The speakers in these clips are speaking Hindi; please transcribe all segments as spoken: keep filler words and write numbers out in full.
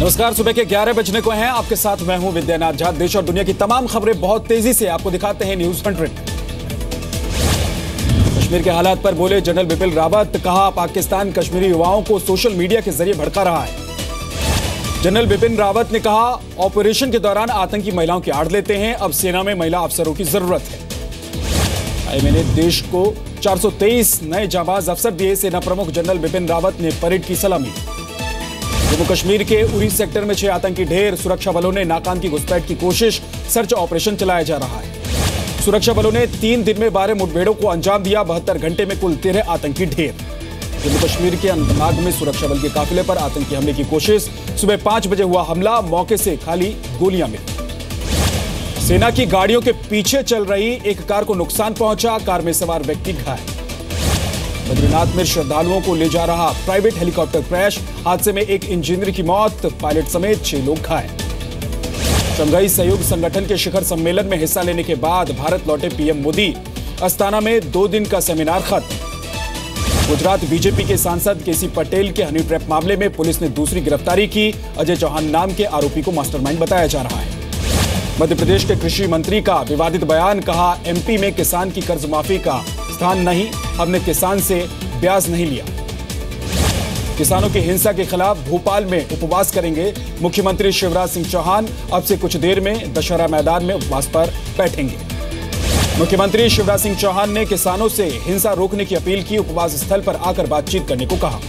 नमस्कार, सुबह के ग्यारह बजने को हैं। आपके साथ मैं हूं विद्यानाथ झा। देश और दुनिया की तमाम खबरें बहुत तेजी से आपको दिखाते हैं न्यूज हंड्रेड। कश्मीर के हालात पर बोले जनरल बिपिन रावत। कहा, पाकिस्तान कश्मीरी युवाओं को सोशल मीडिया के जरिए भड़का रहा है। जनरल बिपिन रावत ने कहा, ऑपरेशन के दौरान आतंकी महिलाओं की आड़ लेते हैं, अब सेना में महिला अफसरों की जरूरत है। आईएमए ने देश को चार सौ तेईस नए जाबाज अफसर दिए। सेना प्रमुख जनरल बिपिन रावत ने परेड की सलामी। जम्मू कश्मीर के उरी सेक्टर में छह आतंकी ढेर। सुरक्षा बलों ने नाकाम की घुसपैठ की कोशिश। सर्च ऑपरेशन चलाया जा रहा है। सुरक्षा बलों ने तीन दिन में बारह मुठभेड़ों को अंजाम दिया। बहत्तर घंटे में कुल तेरह आतंकी ढेर। जम्मू कश्मीर के अनंतनाग में सुरक्षा बल के काफिले पर आतंकी हमले की कोशिश। सुबह पांच बजे हुआ हमला। मौके से खाली गोलियां मिली। सेना की गाड़ियों के पीछे चल रही एक कार को नुकसान पहुंचा। कार में सवार व्यक्ति घायल। बद्रीनाथ में श्रद्धालुओं को ले जा रहा प्राइवेट हेलीकॉप्टर क्रैश। हादसे में एक इंजीनियर की मौत, पायलट समेत छह लोग घायल। शंघाई सहयोग संगठन के शिखर सम्मेलन में हिस्सा लेने के बाद भारत लौटे पीएम मोदी। अस्ताना में दो दिन का सेमिनार खत्म। गुजरात बीजेपी के सांसद केसी पटेल के हनी ट्रैप मामले में पुलिस ने दूसरी गिरफ्तारी की। अजय चौहान नाम के आरोपी को मास्टरमाइंड बताया जा रहा है। मध्य प्रदेश के कृषि मंत्री का विवादित बयान। कहा, एमपी में किसान की कर्ज माफी का स्थान नहीं, हमने किसान से ब्याज नहीं लिया। किसानों की हिंसा के खिलाफ भोपाल में उपवास करेंगे मुख्यमंत्री शिवराज सिंह चौहान। अब से कुछ देर में दशहरा मैदान में उपवास पर बैठेंगे। मुख्यमंत्री शिवराज सिंह चौहान ने किसानों से हिंसा रोकने की अपील की। उपवास स्थल पर आकर बातचीत करने को कहा।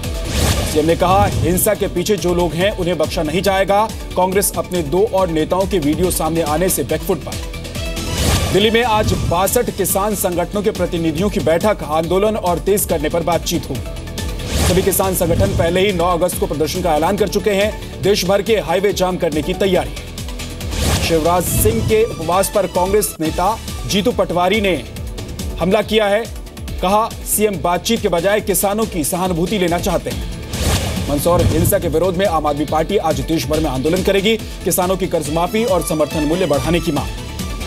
सीएम ने कहा, हिंसा के पीछे जो लोग हैं उन्हें बख्शा नहीं जाएगा। कांग्रेस अपने दो और नेताओं के वीडियो सामने आने से बैकफुट पर। दिल्ली में आज बासठ किसान संगठनों के प्रतिनिधियों की बैठक। आंदोलन और तेज करने पर बातचीत होगी। सभी किसान संगठन पहले ही नौ अगस्त को प्रदर्शन का ऐलान कर चुके हैं। देश भर के हाईवे जाम करने की तैयारी। शिवराज सिंह के उपवास पर कांग्रेस नेता जीतू पटवारी ने हमला किया है। कहा, सीएम बातचीत के बजाय किसानों की सहानुभूति लेना चाहते हैं। मंदसौर हिंसा के विरोध में आम आदमी पार्टी आज देश भर में आंदोलन करेगी। किसानों की कर्ज माफी और समर्थन मूल्य बढ़ाने की मांग।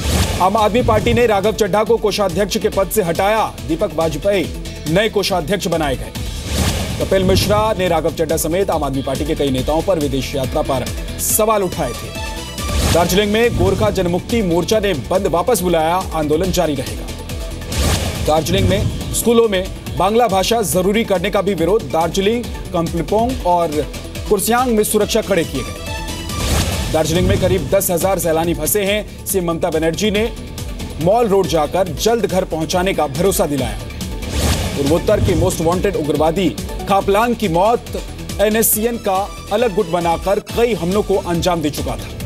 आम आदमी पार्टी ने राघव चड्ढा को कोषाध्यक्ष के पद से हटाया। दीपक वाजपेयी नए कोषाध्यक्ष बनाए गए। कपिल मिश्रा ने राघव चड्ढा समेत आम आदमी पार्टी के कई नेताओं पर विदेश यात्रा पर सवाल उठाए थे। दार्जिलिंग में गोरखा जनमुक्ति मोर्चा ने बंद वापस बुलाया। आंदोलन जारी रहेगा। दार्जिलिंग में स्कूलों में बांग्ला भाषा जरूरी करने का भी विरोध। दार्जिलिंग, कंपलिपोंग और कुर्सियांग में सुरक्षा कड़े किए गए। दार्जिलिंग में करीब दस हजार सैलानी फंसे हैं। सीएम ममता बनर्जी ने मॉल रोड जाकर जल्द घर पहुंचाने का भरोसा दिलाया। पूर्वोत्तर के मोस्ट वांटेड उग्रवादी खापलांग की मौत। एनएससीएन का अलग गुट बनाकर कई हमलों को अंजाम दे चुका था।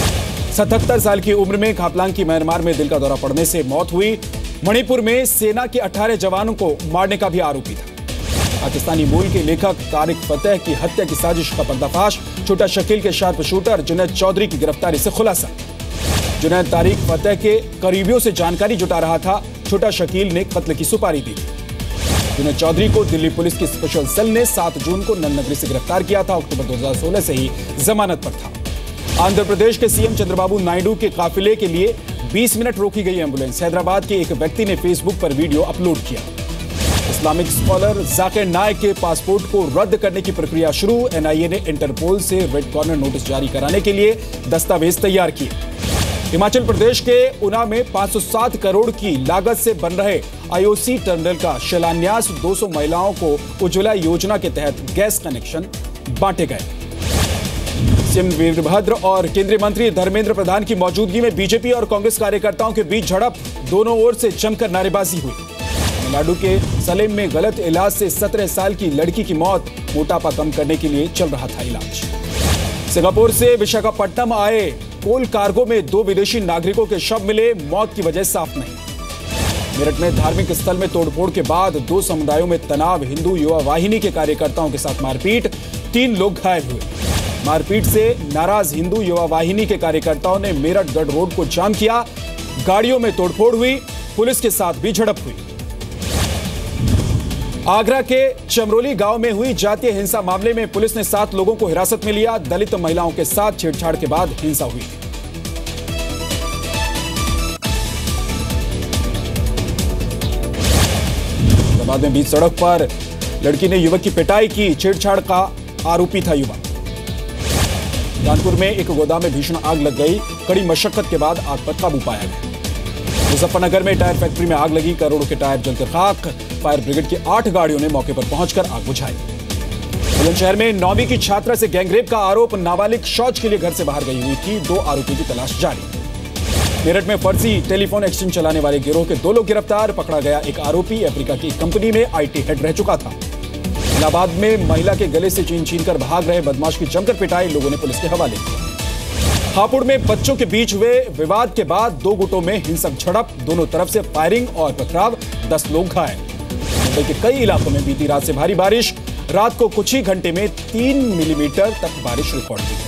सतहत्तर साल की उम्र में खापलांग की म्यांमार में दिल का दौरा पड़ने से मौत हुई। मणिपुर में सेना के अठारह जवानों को मारने का भी आरोपी था। पाकिस्तानी मूल के लेखक तारिक फतेह की हत्या की साजिश का पर्दाफाश। छोटा शकील के शार्प शूटर जुनैद चौधरी की गिरफ्तारी से खुलासा। जुनैद तारिक फतेह के करीबियों से जानकारी जुटा रहा था। छोटा शकील ने कत्ल की सुपारी दी। जुनैद चौधरी को दिल्ली पुलिस की स्पेशल सेल ने सात जून को नलनगरी से गिरफ्तार किया था। अक्टूबर दो हजार सोलह से ही जमानत पर था। आंध्र प्रदेश के सीएम चंद्रबाबू नायडू के काफिले के लिए बीस मिनट रोकी गई एम्बुलेंस। हैदराबाद के एक व्यक्ति ने फेसबुक पर वीडियो अपलोड किया। इस्लामिक स्कॉलर जाकिर नाइक के पासपोर्ट को रद्द करने की प्रक्रिया शुरू। एनआईए ने इंटरपोल से रेड कॉर्नर नोटिस जारी कराने के लिए दस्तावेज तैयार किए। हिमाचल प्रदेश के ऊना में पाँच सौ सात करोड़ की लागत से बन रहे आईओसी टनल का शिलान्यास। दो सौ महिलाओं को उज्ज्वला योजना के तहत गैस कनेक्शन बांटे गए। सीएम वीरभद्र और केंद्रीय मंत्री धर्मेंद्र प्रधान की मौजूदगी में बीजेपी और कांग्रेस कार्यकर्ताओं के बीच झड़प। दोनों ओर से जमकर नारेबाजी हुई। तमिलनाडु के सलेम में गलत इलाज से सत्रह साल की लड़की की मौत। मोटापा कम करने के लिए चल रहा था इलाज। सिंगापुर से विशाखापट्टनम आए कोल कार्गो में दो विदेशी नागरिकों के शव मिले। मौत की वजह साफ नहीं। मेरठ में धार्मिक स्थल में तोड़फोड़ के बाद दो समुदायों में तनाव। हिंदू युवा वाहिनी के कार्यकर्ताओं के साथ मारपीट। तीन लोग घायल हुए। मारपीट से नाराज हिंदू युवा वाहिनी के कार्यकर्ताओं ने मेरठ गढ़ रोड को जाम किया। गाड़ियों में तोड़फोड़ हुई। पुलिस के साथ भी झड़प हुई। आगरा के चमरोली गांव में हुई जातीय हिंसा मामले में पुलिस ने सात लोगों को हिरासत में लिया। दलित महिलाओं के साथ छेड़छाड़ के बाद हिंसा हुई। बाद में बीच सड़क पर लड़की ने युवक की पिटाई की। छेड़छाड़ का आरोपी था युवक। कानपुर में एक गोदाम में भीषण आग लग गई। कड़ी मशक्कत के बाद आग पर काबू पाया गया। मुजफ्फरनगर में टायर फैक्ट्री में आग लगी। करोड़ों के टायर जलकर खाक। फायर ब्रिगेड की आठ गाड़ियों ने मौके पर पहुंचकर आग बुझाई। बुलंदशहर में नौवीं की छात्रा से गैंगरेप का आरोप। नाबालिग शौच के लिए घर से बाहर गई हुई थी। दो आरोपियों की तलाश जारी। मेरठ में फर्जी टेलीफोन एक्सचेंज चलाने वाले गिरोह के दो लोग गिरफ्तार। पकड़ा गया एक आरोपी अफ्रीका की कंपनी में आईटी हेड रह चुका था। इलाहाबाद में महिला के गले से चीन छीन कर भाग रहे बदमाश की जमकर पिटाई। लोगों ने पुलिस के हवाले किया। हापुड़ में बच्चों के बीच हुए विवाद के बाद दो गुटों में हिंसक झड़प। दोनों तरफ से फायरिंग और पथराव। दस लोग घायल। मुंबई के कई इलाकों में बीती रात से भारी बारिश। रात को कुछ ही घंटे में तीन मिलीमीटर तक बारिश रिकॉर्ड की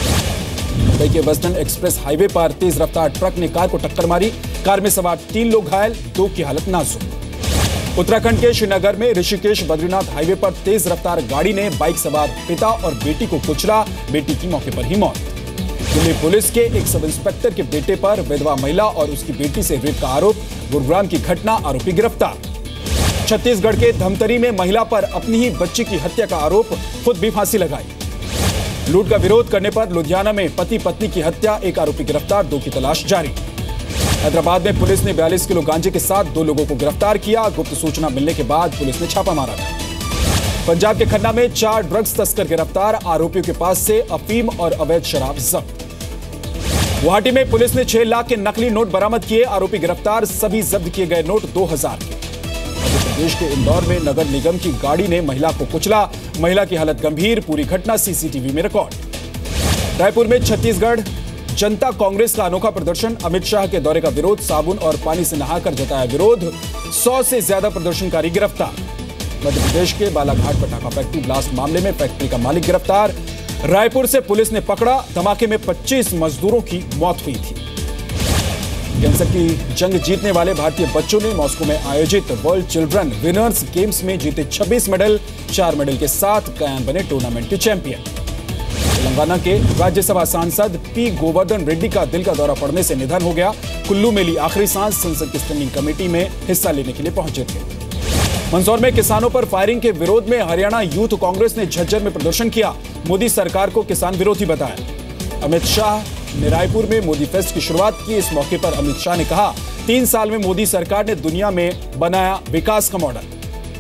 गई। मुंबई के वेस्टर्न एक्सप्रेस हाईवे पर तेज रफ्तार ट्रक ने कार को टक्कर मारी। कार में सवार तीन लोग घायल, दो की हालत नाजुक। उत्तराखंड के श्रीनगर में ऋषिकेश बद्रीनाथ हाईवे पर तेज रफ्तार गाड़ी ने बाइक सवार पिता और बेटी को कुचला। बेटी की मौके पर ही मौत। दिल्ली पुलिस के एक सब इंस्पेक्टर के बेटे पर विधवा महिला और उसकी बेटी से रेप का आरोप। गुरुग्राम की घटना, आरोपी गिरफ्तार। छत्तीसगढ़ के धमतरी में महिला पर अपनी ही बच्ची की हत्या का आरोप। खुद भी फांसी लगाई। लूट का विरोध करने पर लुधियाना में पति पत्नी की हत्या। एक आरोपी गिरफ्तार, दो की तलाश जारी। हैदराबाद में पुलिस ने बयालीस किलो गांजे के साथ दो लोगों को गिरफ्तार किया। गुप्त सूचना मिलने के बाद पुलिस ने छापा मारा था। पंजाब के खन्ना में चार ड्रग्स तस्कर गिरफ्तार। आरोपियों के पास से अफीम और अवैध शराब जब्त। गुवाहाटी में पुलिस ने छह लाख के नकली नोट बरामद किए। आरोपी गिरफ्तार। सभी जब्त किए गए नोट दो हजार के। मध्य प्रदेश के इंदौर में नगर निगम की गाड़ी ने महिला को कुचला। महिला की हालत गंभीर। पूरी घटना सीसीटीवी में रिकॉर्ड। रायपुर में छत्तीसगढ़ जनता कांग्रेस का अनोखा प्रदर्शन। अमित शाह के दौरे का विरोध। साबुन और पानी से नहाकर जताया विरोध। सौ से ज्यादा प्रदर्शनकारी गिरफ्तार। मध्य प्रदेश के बालाघाट पटाखा फैक्ट्री ब्लास्ट मामले में फैक्ट्री का मालिक गिरफ्तार। रायपुर से पुलिस ने पकड़ा। धमाके में पच्चीस मजदूरों की मौत हुई थी। कैंसर की जंग जीतने वाले भारतीय बच्चों ने मॉस्को में आयोजित वर्ल्ड चिल्ड्रन विनर्स गेम्स में जीते छब्बीस मेडल। चार मेडल के साथ कयान बने टूर्नामेंट के चैंपियन। तेलंगाना के राज्यसभा सांसद पी गोवर्धन रेड्डी का दिल का दौरा पड़ने से निधन हो गया। कुल्लू में ली आखिरी सांस। संसद की स्टैंडिंग कमेटी में हिस्सा लेने के लिए पहुंचे थे। मंदसौर में किसानों पर फायरिंग के विरोध में हरियाणा यूथ कांग्रेस ने झज्जर में प्रदर्शन किया। मोदी सरकार को किसान विरोधी बताया। अमित शाह ने रायपुर में मोदी फेस्ट की शुरुआत की। इस मौके पर अमित शाह ने कहा, तीन साल में मोदी सरकार ने दुनिया में बनाया विकास का मॉडल।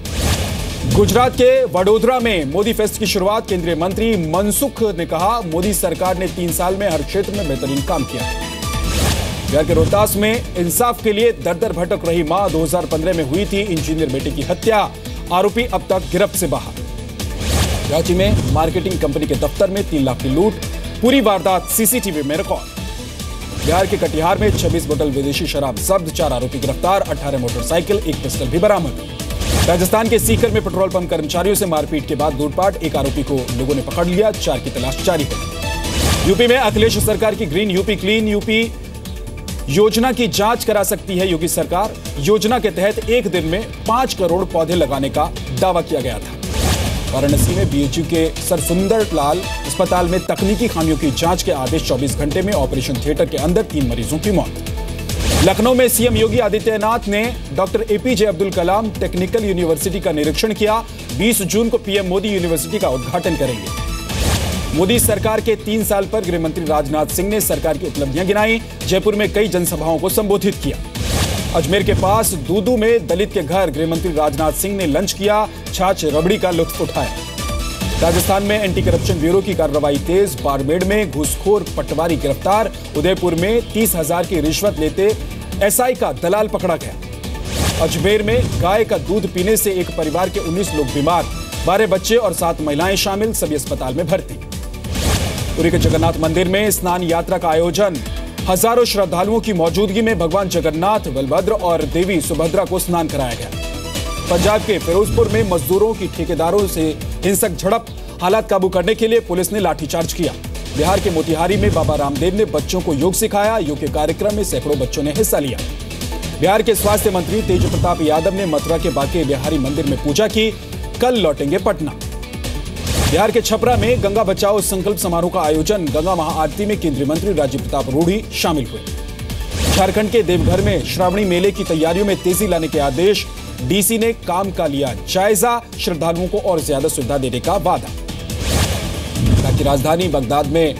गुजरात के वडोदरा में मोदी फेस्ट की शुरुआत। केंद्रीय मंत्री मनसुख ने कहा, मोदी सरकार ने तीन साल में हर क्षेत्र में बेहतरीन काम किया है। बिहार के रोहतास में इंसाफ के लिए दर दर भटक रही मां। दो हज़ार पंद्रह में हुई थी इंजीनियर बेटे की हत्या। आरोपी अब तक गिरफ्त से बाहर। रांची में मार्केटिंग कंपनी के दफ्तर में तीन लाख की लूट। पूरी वारदात सीसीटीवी में रिकॉर्ड। बिहार के कटिहार में छब्बीस बोतल विदेशी शराब जब्त। चार आरोपी गिरफ्तार। अठारह मोटरसाइकिल, एक पिस्टल भी बरामद। राजस्थान के सीकर में पेट्रोल पंप कर्मचारियों से मारपीट के बाद लूटपाट। एक आरोपी को लोगों ने पकड़ लिया। चार की तलाश जारी है। यूपी में अखिलेश सरकार की ग्रीन यूपी क्लीन यूपी योजना की जांच करा सकती है योगी सरकार। योजना के तहत एक दिन में पांच करोड़ पौधे लगाने का दावा किया गया था। वाराणसी में बीएचयू के सर सुंदर लाल अस्पताल में तकनीकी खामियों की जांच के आदेश। चौबीस घंटे में ऑपरेशन थिएटर के अंदर तीन मरीजों की मौत। लखनऊ में सीएम योगी आदित्यनाथ ने doctor APJ Abdul Kalam technical university का निरीक्षण किया। बीस जून को पीएम मोदी यूनिवर्सिटी का उद्घाटन करेंगे। मोदी सरकार के तीन साल पर गृह मंत्री राजनाथ सिंह ने सरकार की उपलब्धियां गिनाई। जयपुर में कई जनसभाओं को संबोधित किया। अजमेर के पास दूदू में दलित के घर गृह मंत्री राजनाथ सिंह ने लंच किया। छाछ रबड़ी का लुत्फ उठाया। राजस्थान में एंटी करप्शन ब्यूरो की कार्रवाई तेज। बाड़मेर में घूसखोर पटवारी गिरफ्तार। उदयपुर में तीस हजार की रिश्वत लेते एसआई का दलाल पकड़ा गया। अजमेर में गाय का दूध पीने से एक परिवार के उन्नीस लोग बीमार। बारह बच्चे और सात महिलाएं शामिल, सभी अस्पताल में भर्ती। पुरी के जगन्नाथ मंदिर में स्नान यात्रा का आयोजन। हजारों श्रद्धालुओं की मौजूदगी में भगवान जगन्नाथ, बलभद्र और देवी सुभद्रा को स्नान कराया गया। पंजाब के फिरोजपुर में मजदूरों की ठेकेदारों से हिंसक झड़प। हालात काबू करने के लिए पुलिस ने लाठीचार्ज किया। बिहार के मोतिहारी में बाबा रामदेव ने बच्चों को योग सिखाया। योग के कार्यक्रम में सैकड़ों बच्चों ने हिस्सा लिया। बिहार के स्वास्थ्य मंत्री तेज प्रताप यादव ने मथुरा के बांके बिहारी मंदिर में पूजा की। कल लौटेंगे पटना। बिहार के छपरा में गंगा बचाओ संकल्प समारोह का आयोजन। गंगा महाआरती में केंद्रीय मंत्री राजीव प्रताप रूढ़ी शामिल हुए। झारखंड के देवघर में श्रावणी मेले की तैयारियों में तेजी लाने के आदेश। डीसी ने काम का लिया जायजा। श्रद्धालुओं को और ज्यादा सुविधा देने का वादा। इराक की राजधानी बगदाद में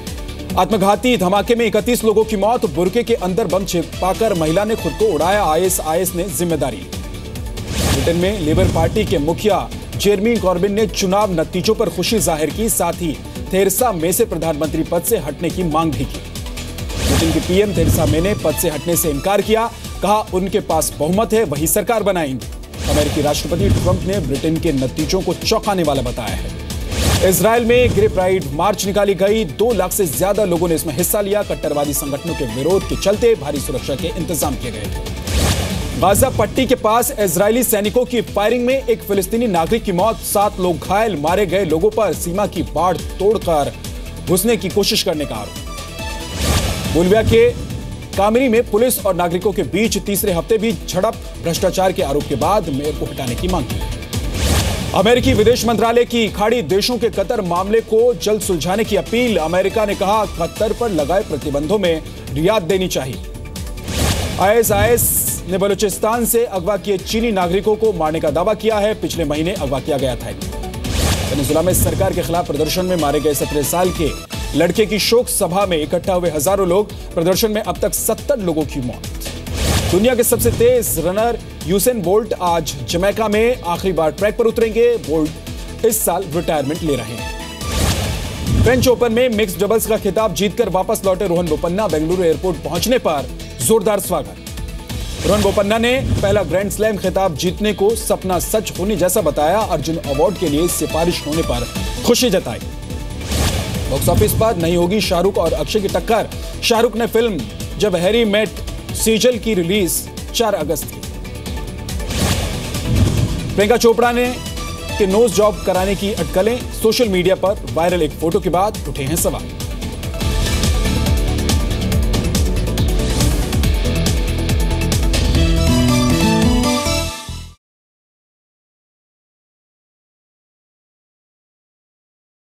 आत्मघाती धमाके में इकतीस लोगों की मौत, बुरके के अंदर बम छिपाकर महिला ने खुद को उड़ाया, आईएसआईएस ने जिम्मेदारी ली। ब्रिटेन में लेबर पार्टी के मुखिया जेरेमी कॉर्बिन ने चुनाव नतीजों पर खुशी जाहिर की, साथ ही थेरेसा मे से प्रधानमंत्री पद से हटने की मांग भी की। ब्रिटेन की पीएम थेरेसा मे ने पद से हटने से इनकार किया, कहा उनके पास बहुमत है, वही सरकार बनाएंगे। अमेरिकी राष्ट्रपति ट्रंप ने ब्रिटेन के नतीजों को चौंकाने वाला बताया है। इजराइल में गे प्राइड मार्च निकाली गई, दो लाख से ज्यादा लोगों ने इसमें हिस्सा लिया। कट्टरवादी संगठनों के विरोध के चलते भारी सुरक्षा के इंतजाम किए गए थे। गाजा पट्टी के पास इजरायली सैनिकों की फायरिंग में एक फिलिस्तीनी नागरिक की मौत, सात लोग घायल, मारे गए लोगों पर सीमा की बाड़ तोड़कर घुसने की कोशिश करने का आरोप। बोलिविया के कामरी में पुलिस और नागरिकों के बीच तीसरे हफ्ते भी झड़प, भ्रष्टाचार के आरोप के बाद मेयर को हटाने की मांग की। अमेरिकी विदेश मंत्रालय की खाड़ी देशों के कतर मामले को जल्द सुलझाने की अपील। अमेरिका ने कहा कतर पर लगाए प्रतिबंधों में रियायत देनी चाहिए। आईएसआईएस ने बलूचिस्तान से अगवा किए चीनी नागरिकों को मारने का दावा किया है। पिछले महीने अगवा किया गया था। वेनेजुएला में सरकार के खिलाफ प्रदर्शन में मारे गए सत्रह साल के लड़के की शोक सभा में इकट्ठा हुए हजारों लोग। प्रदर्शन में अब तक सत्तर लोगों की मौत। दुनिया के सबसे तेज रनर यूसेन बोल्ट आज जमैका में आखिरी बार ट्रैक पर उतरेंगे। बोल्ट इस साल रिटायरमेंट ले रहे हैं। फ्रेंच ओपन में मिक्स डबल्स का खिताब जीतकर वापस लौटे रोहन बोपन्ना, बेंगलुरु एयरपोर्ट पहुंचने पर जोरदार स्वागत। रोहन बोपन्ना ने पहला ग्रैंड स्लैम खिताब जीतने को सपना सच होने जैसा बताया। अर्जुन अवार्ड के लिए सिफारिश होने पर खुशी जताई। बॉक्स ऑफिस पर नहीं होगी शाहरुख और अक्षय की टक्कर। शाहरुख ने फिल्म जब हैरी मेट सीजल की रिलीज चार अगस्त की। प्रियंका चोपड़ा ने के नोज जॉब कराने की अटकलें, सोशल मीडिया पर वायरल एक फोटो के बाद उठे हैं सवाल।